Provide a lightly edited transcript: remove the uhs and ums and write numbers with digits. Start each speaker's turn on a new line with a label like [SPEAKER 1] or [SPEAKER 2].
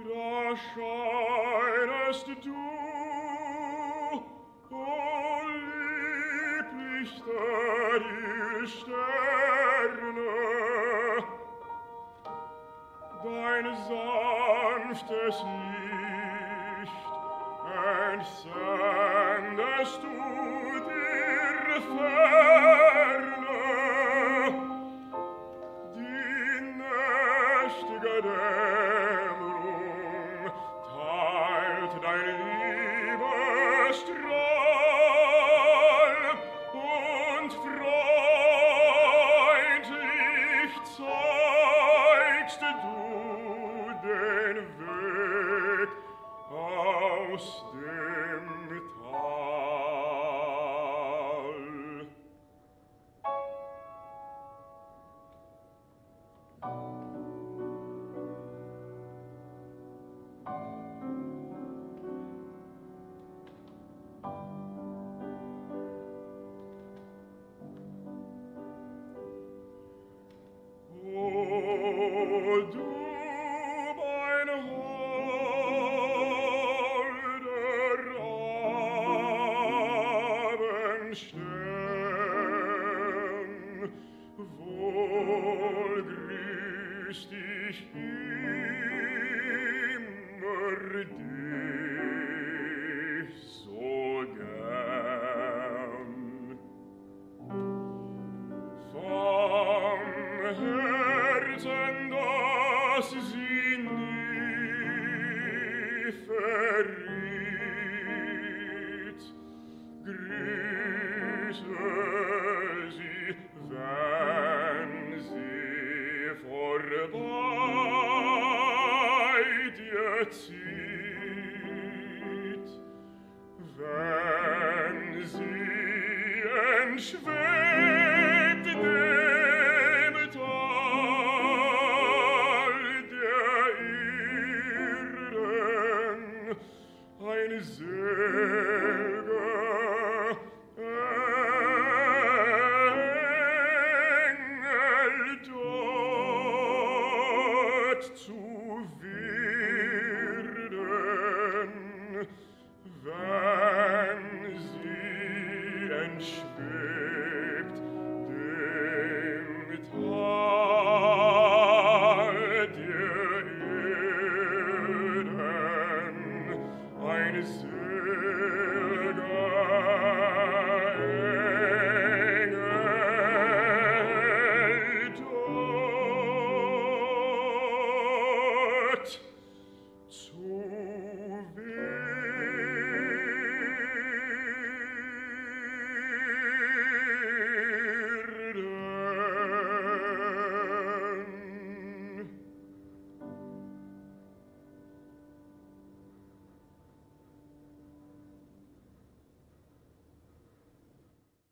[SPEAKER 1] Da scheinest du, o lieblichster die Sterne, dein sanftes Licht entsendest du dir ferne, die nächtige Dämmerung teilt dein Liebesstrahl und freundlich zeigst du den Weg aus dem Tal. O du, mein holder Abendstern, wohl grüßt ich immer dich so gern. Vom Herzen, das sie nie verriet, grüße sie, wenn sie vorbei dir zieht, wenn sie entschwebt dem Tal der Erden, ein selger Engel dort zu werden, wenn sie entschwebt dem Tal der Erden, ein